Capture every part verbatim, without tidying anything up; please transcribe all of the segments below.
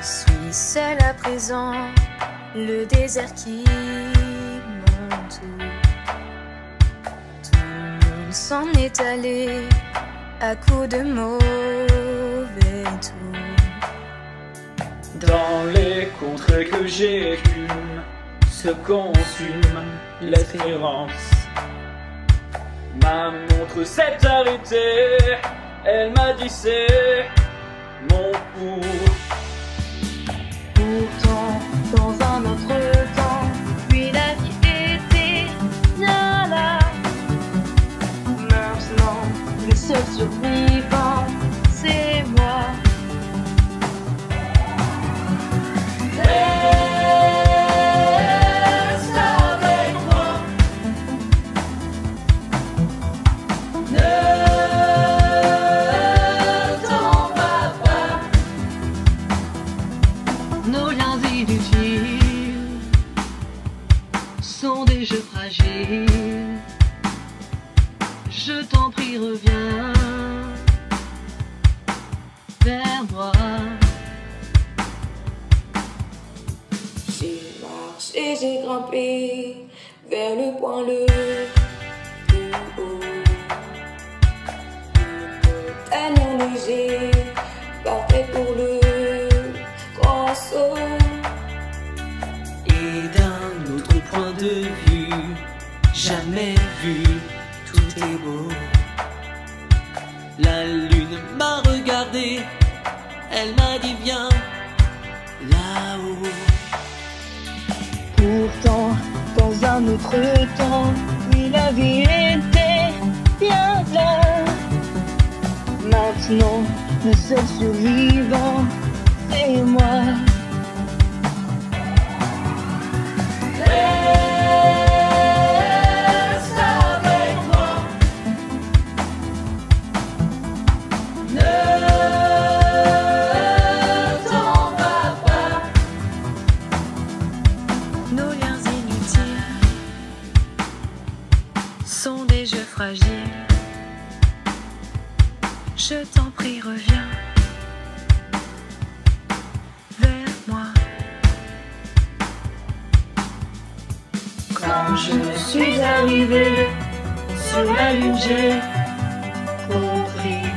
suis seule à présent, le désert qui m'entoure. Tout le monde s'en est allé à coups de mauvais tours. Dans les contrées que j'écume, se consume l'espérance. Ma montre s'est arrêtée, elle m'a dit c'est mon pour. Pourtant, dans un autre temps, puis la vie était bien là. Maintenant, le seul survivant, c'est moi. Reste avec moi. Ne t'en vas pas. Nos liens inutiles sont des jeux fragiles. Je t'en prie, reviens vers moi. J'ai marché, j'ai grimpé vers le point le plus haut. Une montagne enneigée, parfaite pour le grand saut. Et d'un autre point de vue, jamais vu, tout est beau. La lune m'a regardé, elle m'a dit viens là-haut. Pourtant, dans un autre temps, oui, la vie était bien là. Maintenant, le seul survivant, c'est moi. Reste avec moi. Ne t'en vas pas. Nos liens inutiles sont des jeux fragiles. Je t'en prie, reviens vers moi. Quand je suis arrivée sur la lune, j'ai compris.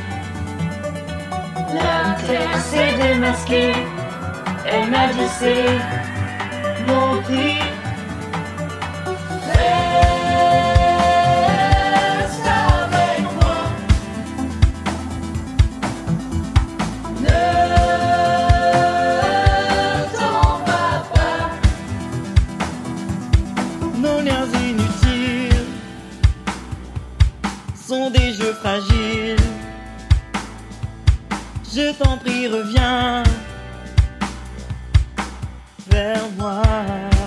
La terre s'est démasquée, elle m'a dit c'est mon prix. Reste avec moi. Ne t'en vas pas. Nos liens inutiles sont des jeux fragiles. Je t'en prie, reviens vers moi.